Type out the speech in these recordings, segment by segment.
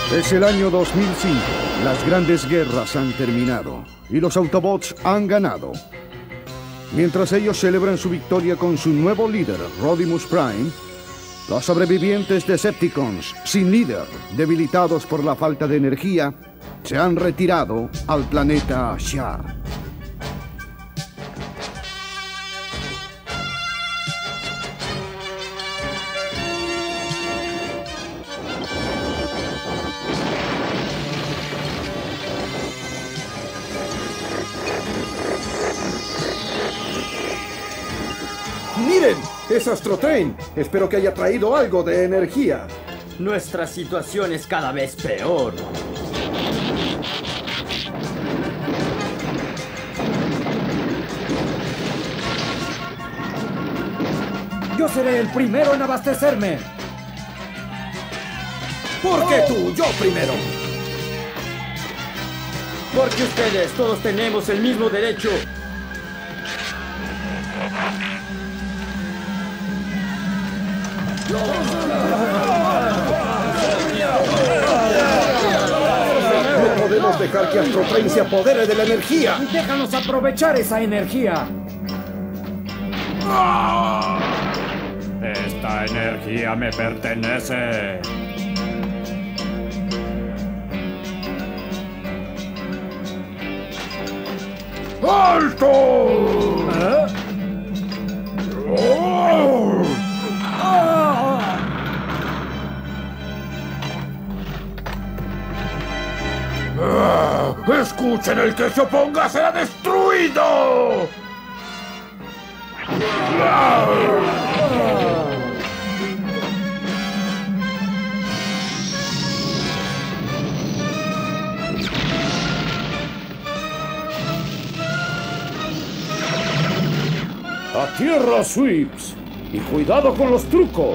Es el año 2005. Las grandes guerras han terminado y los Autobots han ganado. Mientras ellos celebran su victoria con su nuevo líder, Rodimus Prime, los sobrevivientes Decepticons, sin líder, debilitados por la falta de energía, se han retirado al planeta Shar. ¡Miren! ¡Es Astro Train! Espero que haya traído algo de energía. Nuestra situación es cada vez peor. Yo seré el primero en abastecerme. ¿Por qué tú? ¡Yo primero! Porque ustedes todos tenemos el mismo derecho. No podemos dejar que Astro Train se apodere de la energía. Déjanos aprovechar esa energía. Esta energía me pertenece. ¡Alto! ¡Escuchen! ¡El que se oponga será destruido! ¡A tierra, Sweeps! ¡Y cuidado con los trucos!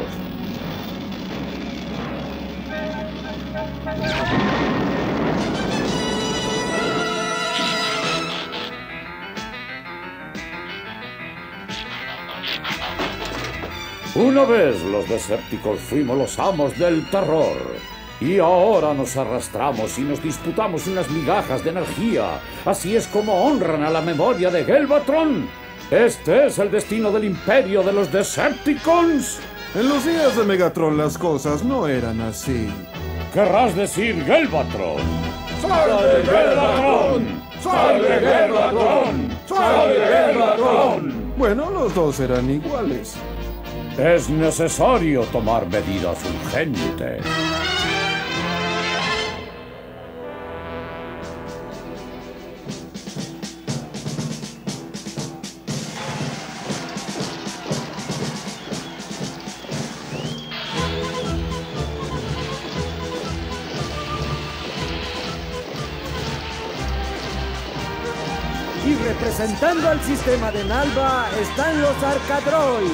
Una vez los Decepticons fuimos los amos del terror. Y ahora nos arrastramos y nos disputamos unas migajas de energía. Así es como honran a la memoria de Galvatron. Este es el destino del imperio de los Decepticons. En los días de Megatron las cosas no eran así. Querrás decir Galvatron. ¡Salve Galvatron! ¡Salve Galvatron! ¡Salve Galvatron! Bueno, los dos eran iguales. Es necesario tomar medidas urgentes. Y representando al sistema de Nalva están los Arcadroids,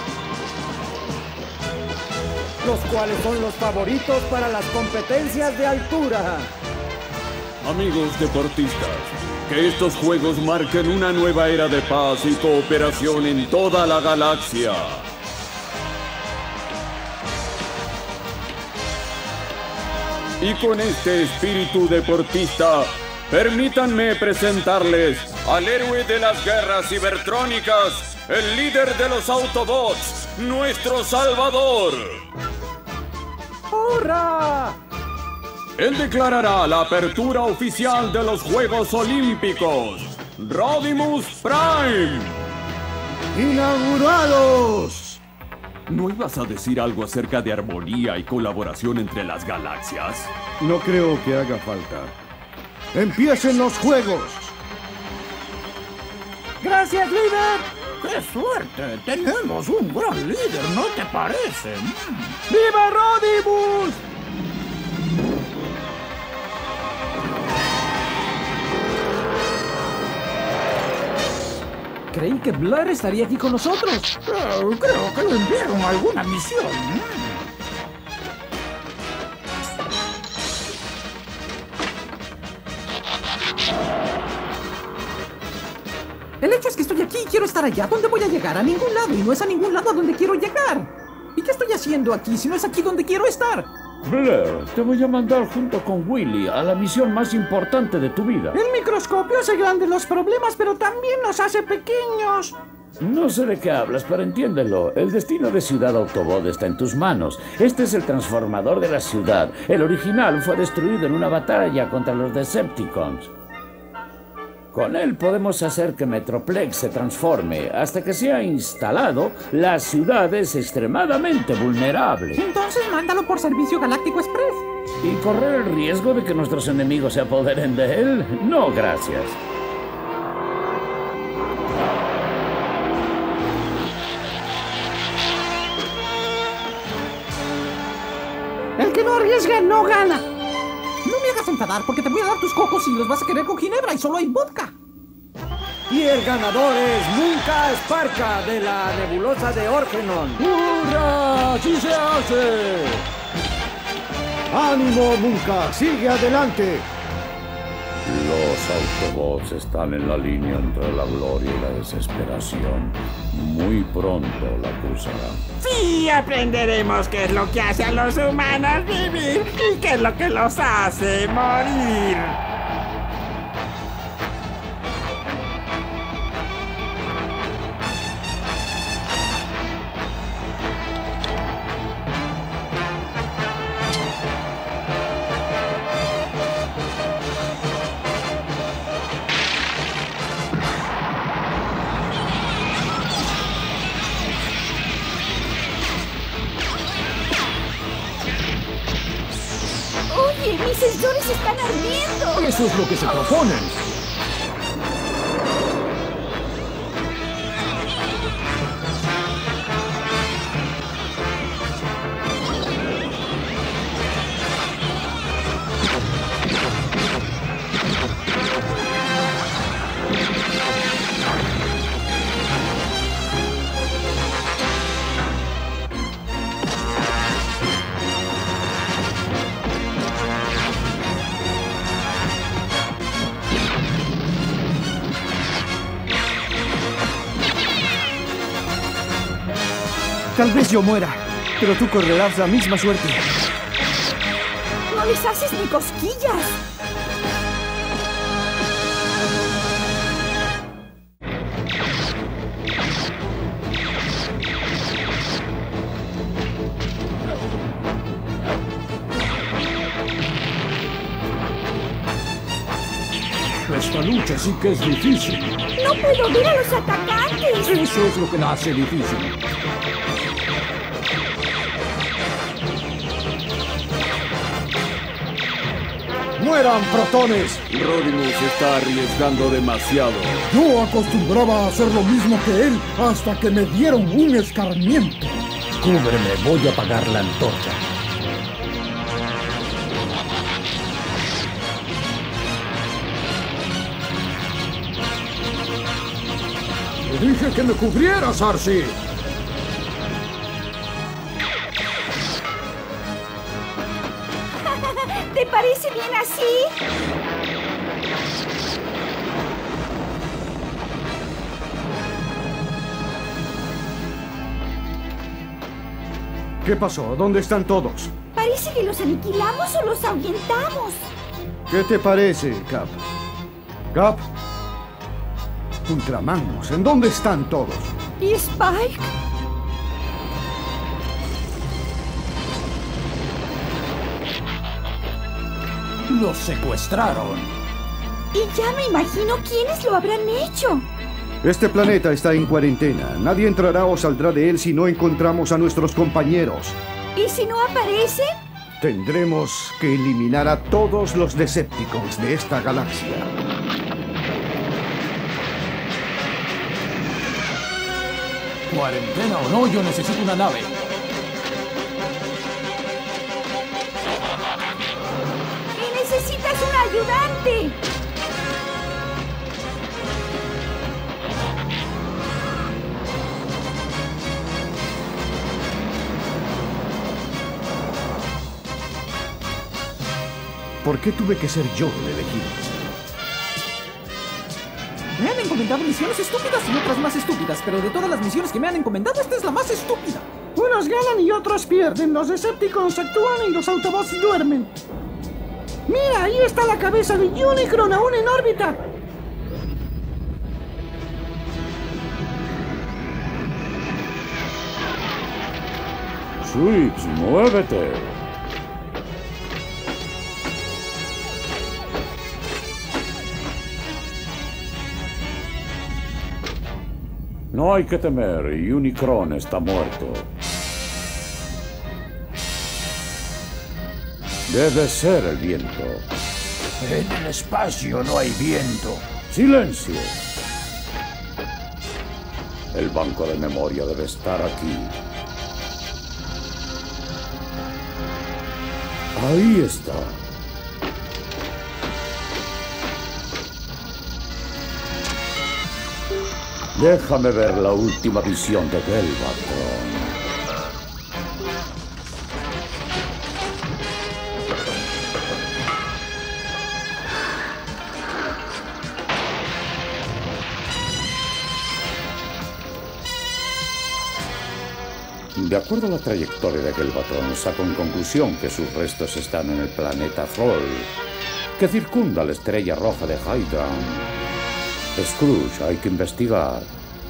los cuales son los favoritos para las competencias de altura. Amigos deportistas, que estos juegos marquen una nueva era de paz y cooperación en toda la galaxia. Y con este espíritu deportista, permítanme presentarles al héroe de las guerras cibertrónicas, el líder de los Autobots, nuestro Salvador. ¡Hurra! Él declarará la apertura oficial de los Juegos Olímpicos. Rodimus Prime. ¡Inaugurados! ¿No ibas a decir algo acerca de armonía y colaboración entre las galaxias? No creo que haga falta. ¡Empiecen los juegos! ¡Gracias, líder! ¡Qué suerte! Tenemos un gran líder, ¿no te parece? ¡Viva Rodimus! Creí que Blair estaría aquí con nosotros. Creo que lo enviaron a alguna misión. El hecho es que estoy aquí y quiero estar allá. ¿Dónde voy a llegar? A ningún lado. Y no es a ningún lado a donde quiero llegar. ¿Y qué estoy haciendo aquí si no es aquí donde quiero estar? Blair, te voy a mandar junto con Willy a la misión más importante de tu vida. El microscopio hace grandes los problemas, pero también los hace pequeños. No sé de qué hablas, pero entiéndelo. El destino de Ciudad Autobot está en tus manos. Este es el transformador de la ciudad. El original fue destruido en una batalla contra los Decepticons. Con él podemos hacer que Metroplex se transforme. Hasta que sea instalado, la ciudad es extremadamente vulnerable. Entonces mándalo por Servicio Galáctico Express. ¿Y correr el riesgo de que nuestros enemigos se apoderen de él? No, gracias. El que no arriesga no gana. No me hagas enfadar porque te voy a dar tus cocos y los vas a querer con ginebra y solo hay vodka. Y el ganador es Munka Sparka de la nebulosa de Orgenon. ¡Hurra! ¡Así se hace! ¡Ánimo, Munka! ¡Sigue adelante! Los Autobots están en la línea entre la gloria y la desesperación. Muy pronto la cruzarán. Sí, aprenderemos qué es lo que hace a los humanos vivir y qué es lo que los hace morir. Oye, mis sensores están ardiendo. Eso es lo que se proponen. Tal vez yo muera, pero tú correrás la misma suerte. No les haces ni cosquillas. Esta lucha sí que es difícil. No puedo ver a los atacantes. Eso es lo que la hace difícil. ¡Mueran, protones! Rodimus está arriesgando demasiado. Yo acostumbraba a hacer lo mismo que él hasta que me dieron un escarmiento. Cúbreme, voy a apagar la antorcha. ¡Te dije que me cubrieras, Arcee! ¿Te parece bien así? ¿Qué pasó? ¿Dónde están todos? Parece que los aniquilamos o los ahuyentamos. ¿Qué te parece, Cap? Cap. Ultramanus, ¿en dónde están todos? ¿Y Spike? ¡Los secuestraron! Y ya me imagino quiénes lo habrán hecho. Este planeta está en cuarentena. Nadie entrará o saldrá de él si no encontramos a nuestros compañeros. ¿Y si no aparecen? Tendremos que eliminar a todos los Decepticons de esta galaxia. Cuarentena o no, yo necesito una nave. ¡Y necesitas un ayudante! ¿Por qué tuve que ser yo el elegido? Me han encomendado misiones estúpidas y otras más estúpidas, pero de todas las misiones que me han encomendado, esta es la más estúpida. Unos ganan y otros pierden. Los Decepticons actúan y los Autobots duermen. Mira, ahí está la cabeza de Unicron aún en órbita. Switch, muévete. No hay que temer, Unicron está muerto. Debe ser el viento. En el espacio no hay viento. ¡Silencio! El banco de memoria debe estar aquí. Ahí está. Déjame ver la última visión de Galvatron. De acuerdo a la trayectoria de Galvatron, saco en conclusión que sus restos están en el planeta Thol, que circunda la estrella roja de Hydron. Scrooge, hay que investigar.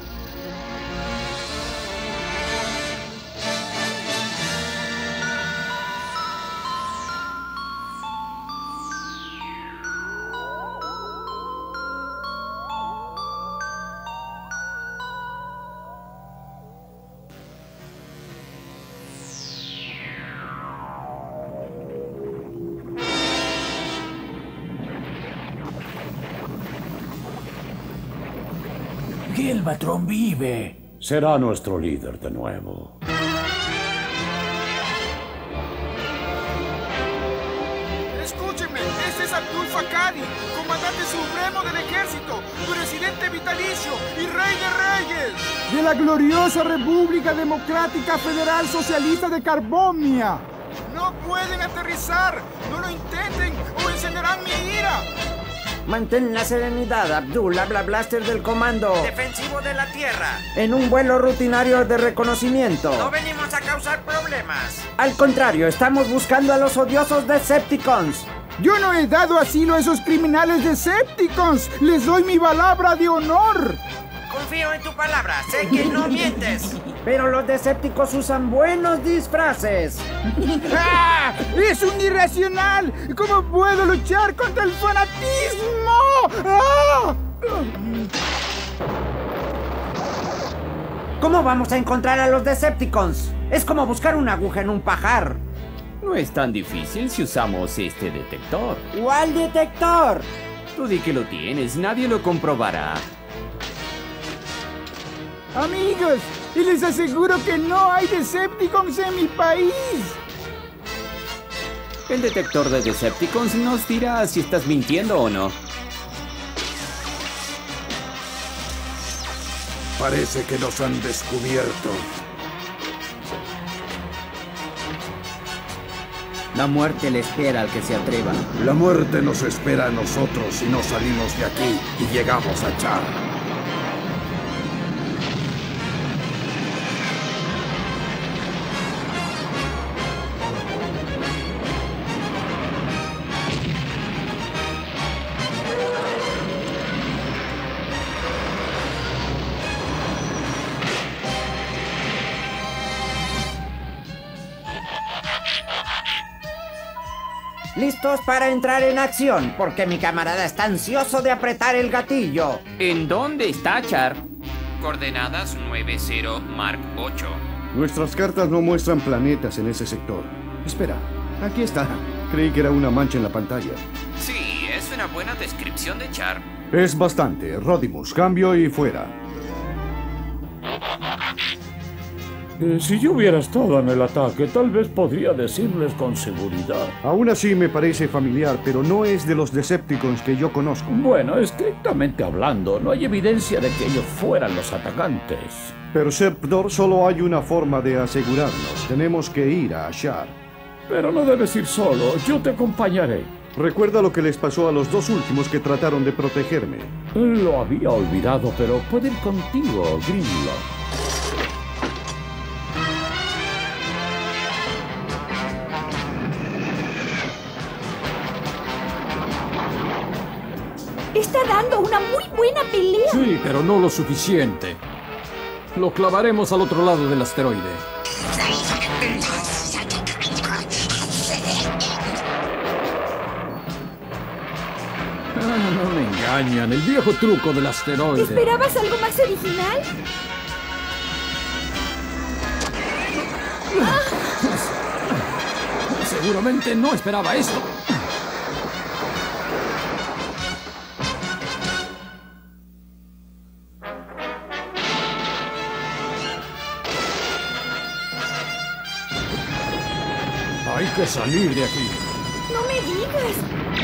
Galvatron vive. Será nuestro líder de nuevo. Escúcheme, este es Abdul Fakari, comandante supremo del ejército, presidente vitalicio y rey de reyes. De la gloriosa República Democrática Federal Socialista de Carbonia. No pueden aterrizar, no lo intenten o encenderán mi ira. Mantén la serenidad, Abdul. Habla Blaster del comando. Defensivo de la Tierra. En un vuelo rutinario de reconocimiento. No venimos a causar problemas. Al contrario, estamos buscando a los odiosos Decepticons. Yo no he dado asilo a esos criminales Decepticons. Les doy mi palabra de honor. Confío en tu palabra. Sé que no mientes. Pero los Decepticons usan buenos disfraces. ¡Ah! ¡Es un irracional! ¿Cómo puedo luchar contra el fanatismo? ¡Ah! ¿Cómo vamos a encontrar a los Decepticons? Es como buscar una aguja en un pajar. No es tan difícil si usamos este detector. ¿Cuál detector? Tú di que lo tienes, nadie lo comprobará. Amigos, y les aseguro que no hay Decepticons en mi país. El detector de Decepticons nos dirá si estás mintiendo o no. Parece que nos han descubierto. La muerte le espera al que se atreva. La muerte nos espera a nosotros si no salimos de aquí y llegamos a Char. Listos para entrar en acción, porque mi camarada está ansioso de apretar el gatillo. ¿En dónde está Char? Coordenadas 90 Mark 8. Nuestras cartas no muestran planetas en ese sector. Espera, aquí está. Creí que era una mancha en la pantalla. Sí, es una buena descripción de Char. Es bastante. Rodimus, cambio y fuera. Si yo hubiera estado en el ataque, tal vez podría decirles con seguridad. Aún así me parece familiar, pero no es de los Decepticons que yo conozco. Bueno, estrictamente hablando, no hay evidencia de que ellos fueran los atacantes. Perceptor, solo hay una forma de asegurarnos. Tenemos que ir a Ashar. Pero no debes ir solo, yo te acompañaré. Recuerda lo que les pasó a los dos últimos que trataron de protegerme. Lo había olvidado, pero puedo ir contigo, Grimlock. está dando una muy buena pelea. Sí, pero no lo suficiente. Lo clavaremos al otro lado del asteroide. No me engañan, el viejo truco del asteroide. ¿Esperabas algo más original? Seguramente no esperaba esto. Hay que salir de aquí. No me digas.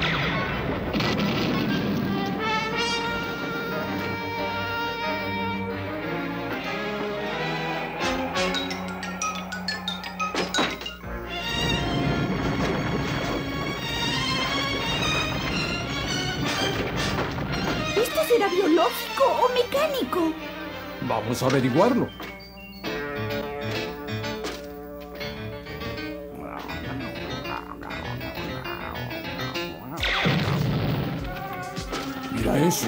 ¿Esto será biológico o mecánico? Vamos a averiguarlo. Mira eso.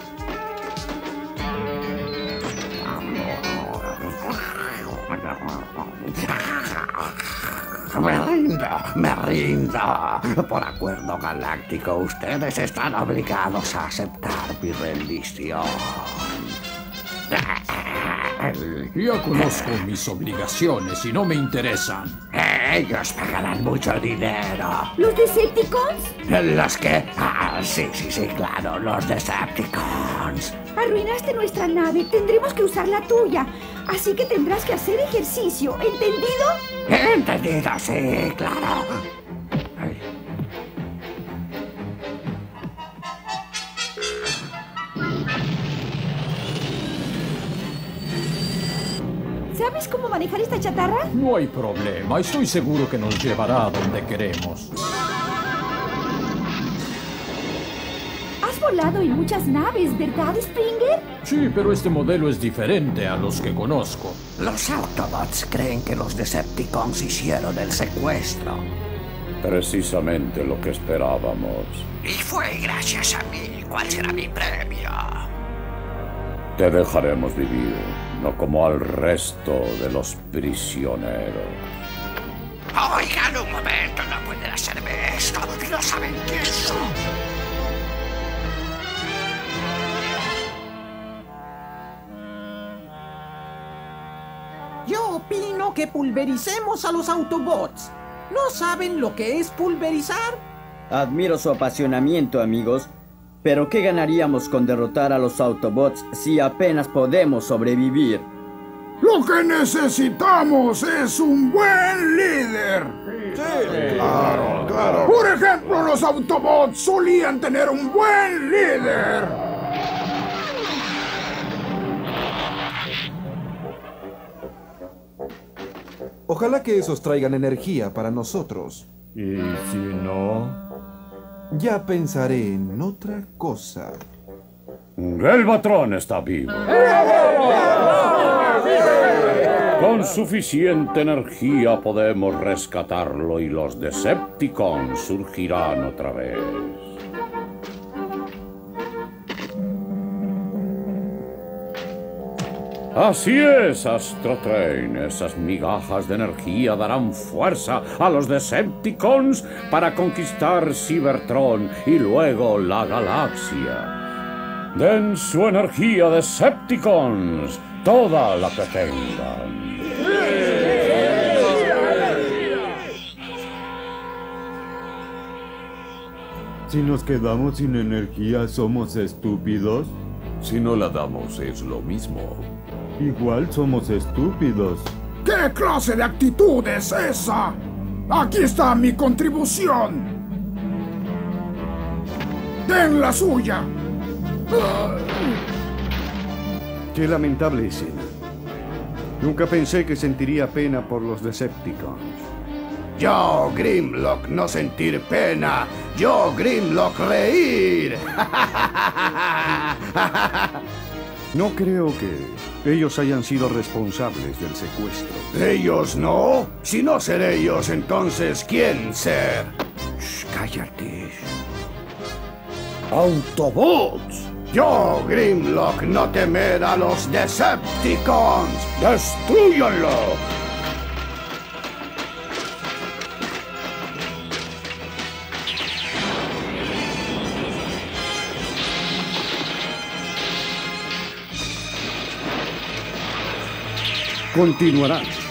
Me rindo. Por acuerdo galáctico, ustedes están obligados a aceptar mi rendición. Ya conozco mis obligaciones y no me interesan. Ellos pagarán mucho dinero. ¿Los Decepticons? ¿Los qué? Ah, sí, claro, los Decepticons. Arruinaste nuestra nave, tendremos que usar la tuya. Así que tendrás que hacer ejercicio, ¿entendido? Entendido, sí, claro. Ay. ¿Sabes cómo manejar esta chatarra? No hay problema, estoy seguro que nos llevará a donde queremos. Has volado en muchas naves, ¿verdad, Springer? Sí, pero este modelo es diferente a los que conozco. Los Autobots creen que los Decepticons hicieron el secuestro. Precisamente lo que esperábamos. Y fue gracias a mí. ¿Cuál será mi premio? Te dejaremos vivir, no como al resto de los prisioneros. Oigan un momento, no pueden hacerme esto. No saben quién soy. Yo opino que pulvericemos a los Autobots. ¿No saben lo que es pulverizar? Admiro su apasionamiento, amigos. Pero ¿qué ganaríamos con derrotar a los Autobots si apenas podemos sobrevivir? Lo que necesitamos es un buen líder. Sí, claro. Por ejemplo, los Autobots solían tener un buen líder. Ojalá que esos traigan energía para nosotros. ¿Y si no? Ya pensaré en otra cosa. Galvatron está vivo. Con suficiente energía podemos rescatarlo y los Decepticons surgirán otra vez. Así es, Astro Train. Esas migajas de energía darán fuerza a los Decepticons para conquistar Cybertron y luego la galaxia. Den su energía, Decepticons, toda la que tengan. Si nos quedamos sin energía, ¿somos estúpidos? Si no la damos, es lo mismo. Igual somos estúpidos. ¿Qué clase de actitud es esa? Aquí está mi contribución. Den la suya. Qué lamentable escena. Nunca pensé que sentiría pena por los Decepticons. Yo, Grimlock, no sentir pena. Yo, Grimlock, reír. No creo que ellos hayan sido responsables del secuestro. ¿Ellos no? Si no ser ellos, entonces, ¿quién ser? Shh, cállate. Autobots. Yo, Grimlock, no temer a los Decepticons. ¡Destrúyanlo! Continuará.